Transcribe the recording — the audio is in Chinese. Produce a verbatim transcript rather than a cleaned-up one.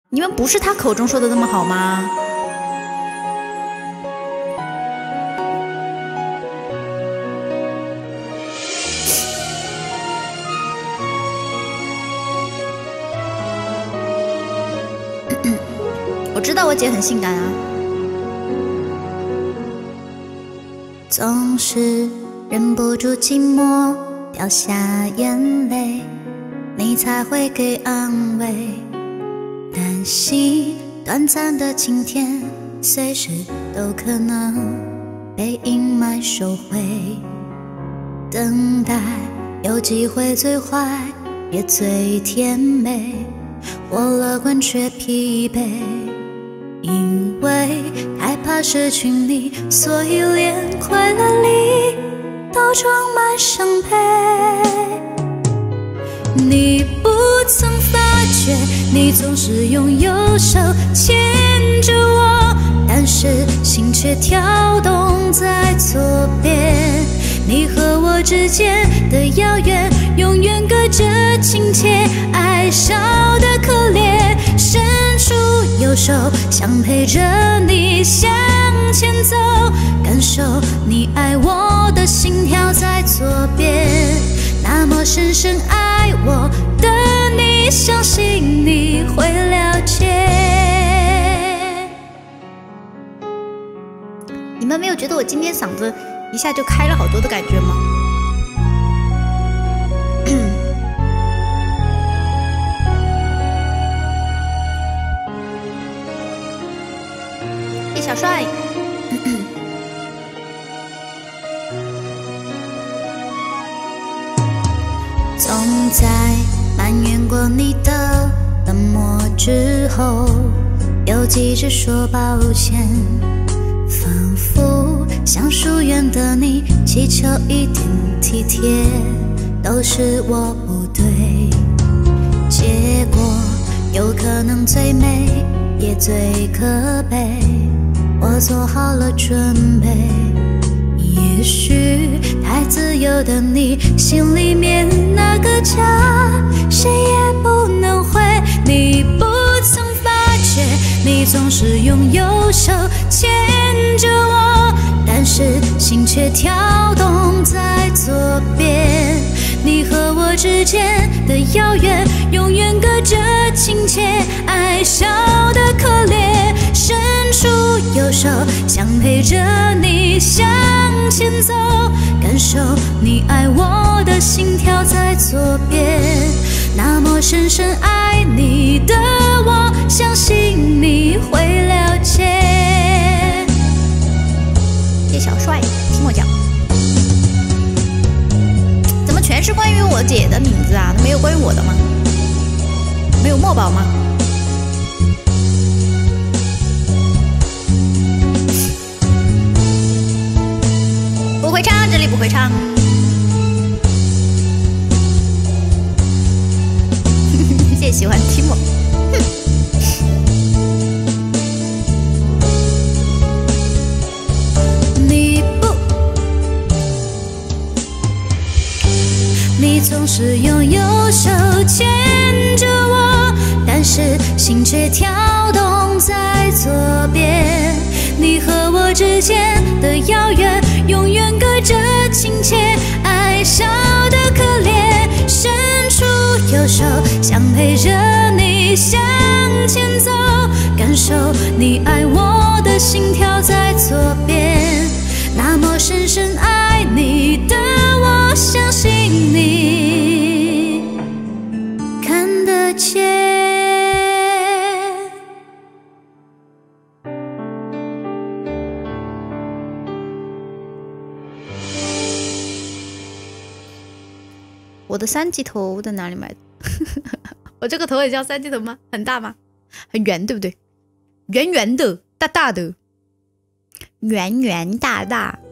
你们不是他口中说的那么好吗？我知道我姐很性感啊。总是忍不住寂寞，掉下眼泪，你才会给安慰。担心短暂的晴天，随时都可能被阴霾收回。等待有机会最坏也最甜美，我乐观却疲惫，因为害怕失去你，所以连快乐里都装满伤悲。你不曾发觉，你总是用右手牵着我，但是心却跳动在左边。你和我之间的遥远，永远隔着亲切，爱少的可怜，伸出右手想陪着你向前走，感受你爱我的心跳在左边。那么深深爱我的你，相信你会了解。你们没有觉得我今天嗓子一下就开了好多的感觉吗？叶小帅总在埋怨过你的冷漠之后，又急着说抱歉，仿佛想疏远的你，祈求一点体贴，都是我不对。结果有可能最美也最可悲，我做好了准备。也许太自由的你，心里面那个家谁也不能回。你不曾发觉，你总是用右手牵着我，但是心却跳动在左边。你和我之间的遥远，永远隔着亲切，爱少的可怜，伸出右手想陪着你向前走，感受你爱我的心跳在左边。那么深深爱你的我，相信你会了解。叶小帅，听我讲，怎么全是关于我姐的名字啊？没有关于我的吗？没有墨宝吗？不会唱，这里不会唱。谢谢喜欢听我。你不，你总是用右手牵着我，但是心却跳动在左边。你和我之间的遥远，永远隔着亲切，爱少的可怜，伸出右手想陪着你向前走，感受你爱我的心跳在左边。那么深深爱你的我，相信你看得见。我的三级头在哪里买的？我这个头也叫三级头吗？很大吗？很圆，对不对？圆圆的，大大的，圆圆大大。